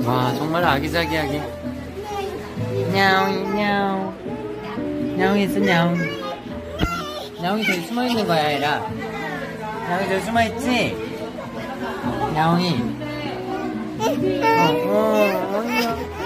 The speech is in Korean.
와, 정말 아기자기하게. 냐옹이, 냐옹. 냐옹이 있어, 냐옹. 냐옹이 저기 숨어있는 거야, 얘라. 냐옹이 저기 숨어있지? 냐옹이.